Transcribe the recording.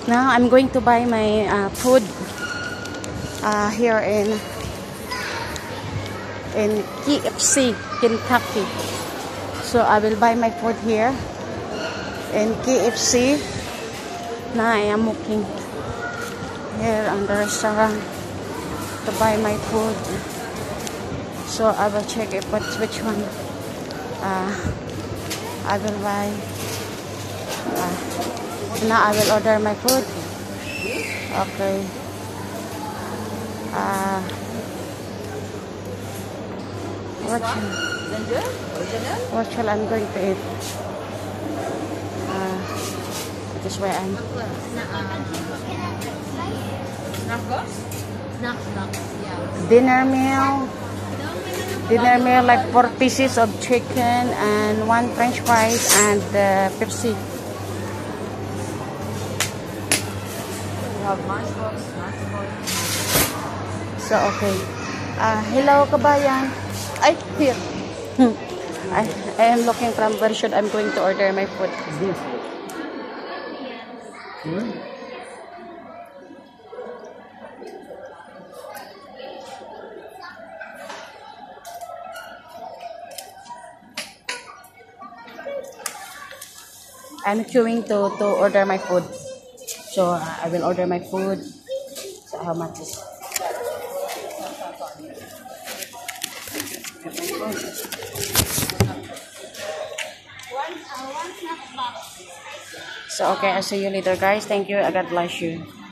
Now I'm going to buy my food here in KFC, Kentucky. So I will buy my food here in KFC. Now I am looking here on the restaurant to buy my food. So I will check if which one I will buy. Now I will order my food. Okay. What shall I'm going to eat? This way I'm. Dinner meal like 4 pieces of chicken and 1 French fries and Pepsi. So okay. Hello kabayan. Ay, here. I am looking from where should I'm going to order my food. I'm queuing to order my food. So I will order my food. So how much is? So okay, I'll see you later guys. Thank you. God bless you.